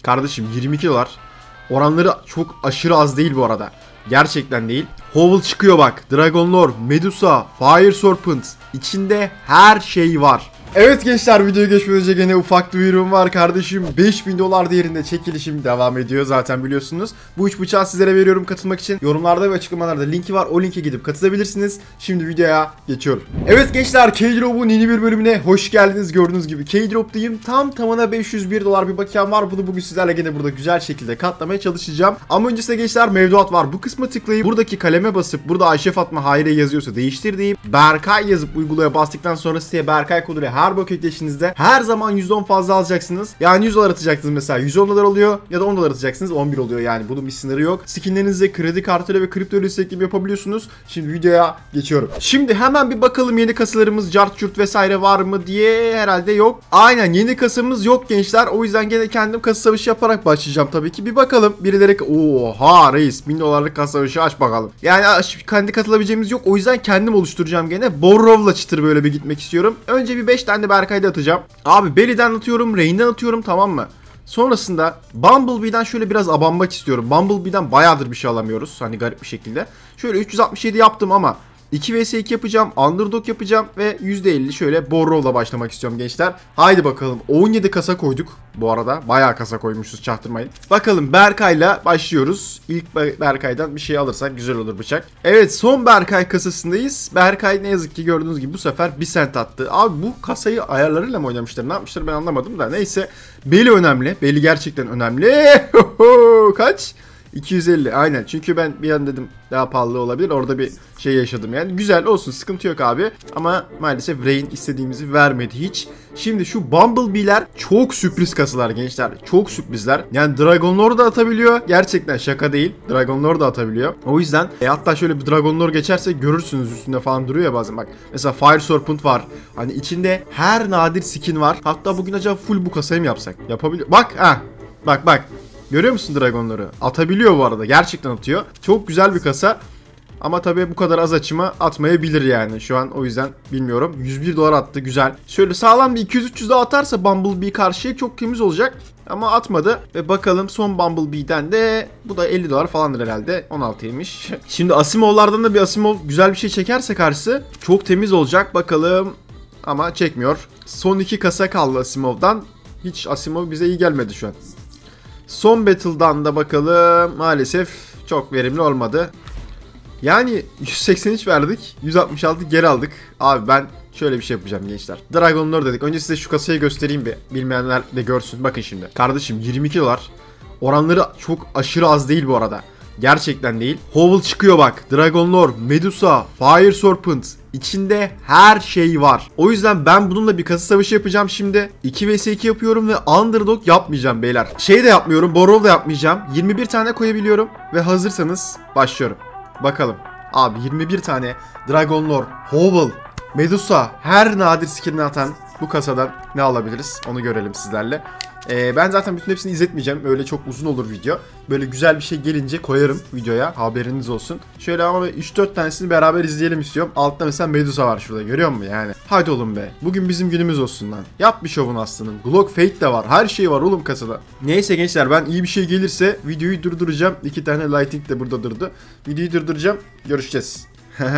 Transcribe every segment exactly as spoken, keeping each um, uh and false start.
Kardeşim yirmi iki dolar. Oranları çok aşırı az değil bu arada. Gerçekten değil. Hovel çıkıyor bak. Dragon Lore, Medusa, Fire Serpent. İçinde her şey var. Evet gençler, videoya geçmeden önce gene ufak bir ürün var kardeşim. beş bin dolar değerinde çekilişim devam ediyor zaten biliyorsunuz. Bu üç bıçağı sizlere veriyorum katılmak için. Yorumlarda ve açıklamalarda linki var. O linke gidip katılabilirsiniz. Şimdi videoya geçiyorum. Evet gençler, K-Drop'un yeni bir bölümüne hoş geldiniz. Gördüğünüz gibi K-Drop'tayım. Tam tamına beş yüz bir dolar bir bakiyem var. Bunu bugün sizlerle gene burada güzel şekilde katlamaya çalışacağım. Ama öncesinde gençler mevduat var. Bu kısma tıklayıp buradaki kaleme basıp burada Ayşe Fatma Hayre yazıyorsa değiştir deyip Berkay yazıp uygulaya bastıktan sonra siteye Berkay koduyla her bok ekleşinizde her zaman yüzde on fazla alacaksınız. Yani yüz dolar atacaksınız mesela, yüz on dolar oluyor ya da on dolar atacaksınız, on bir oluyor yani. Bunun bir sınırı yok. Skinlerinize kredi kartıyla ve kripto ile ekleme yapabiliyorsunuz. Şimdi videoya geçiyorum. Şimdi hemen bir bakalım yeni kasalarımız, cart curt vesaire var mı diye. Herhalde yok. Aynen, yeni kasamız yok gençler. O yüzden gene kendim kasa savaşı yaparak başlayacağım tabii ki. Bir bakalım. Birileri oha reis bin dolarlık kasa savaşı aç bakalım. Yani kendi katılabileceğimiz yok. O yüzden kendim oluşturacağım gene. Borrov'la çıtır böyle bir gitmek istiyorum. Önce bir beş tane de Berkay'da atacağım. Abi Belly'den atıyorum, Rain'den atıyorum, tamam mı? Sonrasında Bumblebee'den şöyle biraz abanmak istiyorum. Bumblebee'den bayağıdır bir şey alamıyoruz. Hani garip bir şekilde. Şöyle üç yüz altmış yedi yaptım ama iki vs iki yapacağım, underdog yapacağım ve yüzde elli şöyle Borrow'la başlamak istiyorum gençler. Haydi bakalım. on yedi kasa koyduk bu arada. Bayağı kasa koymuşuz, çaktırmayın. Bakalım Berkay'la başlıyoruz. İlk Berkay'dan bir şey alırsak güzel olur bıçak. Evet, son Berkay kasasındayız. Berkay ne yazık ki gördüğünüz gibi bu sefer bir sent attı. Abi bu kasayı ayarlarıyla mı oynamışlar, ne yapmışlar ben anlamadım da neyse. Belly önemli. Belly gerçekten önemli. Kaç? iki yüz elli aynen, çünkü ben bir an dedim daha pahalı olabilir, orada bir şey yaşadım yani. Güzel olsun, sıkıntı yok abi, ama maalesef Rain istediğimizi vermedi hiç. Şimdi şu Bumblebee'ler çok sürpriz kasalar gençler, çok sürprizler. Yani Dragon Lore da atabiliyor, gerçekten şaka değil, Dragon Lore da atabiliyor. O yüzden e, hatta şöyle bir Dragon Lore geçerse görürsünüz, üstünde falan duruyor ya bazen, bak mesela Fire Serpent var, hani içinde her nadir skin var. Hatta bugün acaba full bu kasayı mı yapsak, yapabiliyor, bak ha, bak bak. Görüyor musun Dragon'ları? Atabiliyor bu arada. Gerçekten atıyor. Çok güzel bir kasa. Ama tabii bu kadar az açıma atmayabilir yani. Şu an o yüzden bilmiyorum. yüz bir dolar attı. Güzel. Şöyle sağlam bir iki yüz üç yüz daha atarsa Bumblebee karşıya çok temiz olacak. Ama atmadı. Ve bakalım son Bumblebee'den de bu da elli dolar falandır herhalde. on altıymış. Şimdi Asimov'lardan da bir Asimov güzel bir şey çekerse karşısı çok temiz olacak. Bakalım. Ama çekmiyor. Son iki kasa kaldı Asimov'dan. Hiç Asimov bize iyi gelmedi şu an. Son Battle'dan da bakalım. Maalesef çok verimli olmadı. Yani yüz seksen üç verdik. yüz altmış altı geri aldık. Abi ben şöyle bir şey yapacağım gençler. Dragon Lore dedik. Önce size şu kasayı göstereyim bir. Bilmeyenler de görsün. Bakın şimdi. Kardeşim yirmi iki dolar. Oranları çok aşırı az değil bu arada. Gerçekten değil. Hovel çıkıyor bak. Dragon Lore, Medusa, Fire Serpent. İçinde her şey var. O yüzden ben bununla bir kasa savaşı yapacağım şimdi. iki vs iki yapıyorum ve underdog yapmayacağım beyler. Şey de yapmıyorum. Borrow da yapmayacağım. yirmi bir tane koyabiliyorum. Ve hazırsanız başlıyorum. Bakalım. Abi yirmi bir tane Dragon Lore, Hovel, Medusa, her nadir skinini atan bu kasadan ne alabiliriz? Onu görelim sizlerle. Ee, ben zaten bütün hepsini izletmeyeceğim. Öyle çok uzun olur video. Böyle güzel bir şey gelince koyarım videoya. Haberiniz olsun. Şöyle ama üç dört tanesini beraber izleyelim istiyorum. Altta mesela Medusa var şurada. Görüyor musun yani? Hadi oğlum be. Bugün bizim günümüz olsun lan. Yap bir şovun aslında. Glock Fate de var. Her şey var oğlum kasada. Neyse gençler, ben iyi bir şey gelirse videoyu durduracağım. İki tane lighting de burada durdu. Videoyu durduracağım. Görüşeceğiz.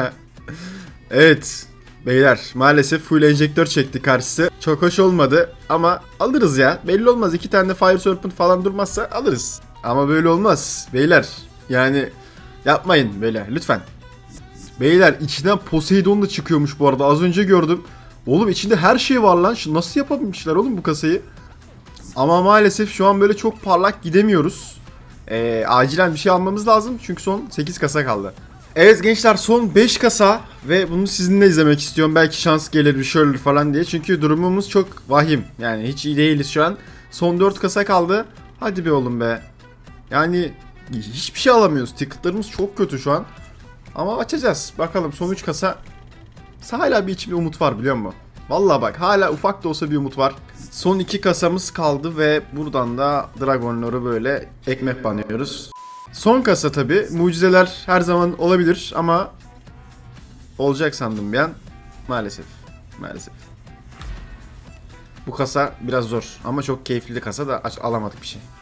Evet. Beyler maalesef full enjektör çekti karşısı. Çok hoş olmadı ama alırız ya. Belli olmaz, iki tane de Fire Serpent falan durmazsa alırız. Ama böyle olmaz beyler. Yani yapmayın böyle lütfen. Beyler içinden Poseidon da çıkıyormuş bu arada. Az önce gördüm. Oğlum içinde her şey var lan. Şu nasıl yapabilmişler oğlum bu kasayı? Ama maalesef şu an böyle çok parlak gidemiyoruz. Ee, acilen bir şey almamız lazım. Çünkü son sekiz kasa kaldı. Evet gençler, son beş kasa ve bunu sizinle izlemek istiyorum. Belki şans gelir bir şey olur falan diye. Çünkü durumumuz çok vahim. Yani hiç iyi değiliz şu an. Son dört kasa kaldı. Hadi be oğlum be. Yani hiçbir şey alamıyoruz. Ticketlarımız çok kötü şu an. Ama açacağız. Bakalım son üç kasa. Hala bir içimde umut var biliyor musun? Vallahi bak hala ufak da olsa bir umut var. Son iki kasamız kaldı ve buradan da Dragon Lore'u böyle ekmek banıyoruz. Son kasa tabi. Mucizeler her zaman olabilir ama olacak sandım bir an. Maalesef. Maalesef. Bu kasa biraz zor ama çok keyifli kasa da aç alamadık bir şey.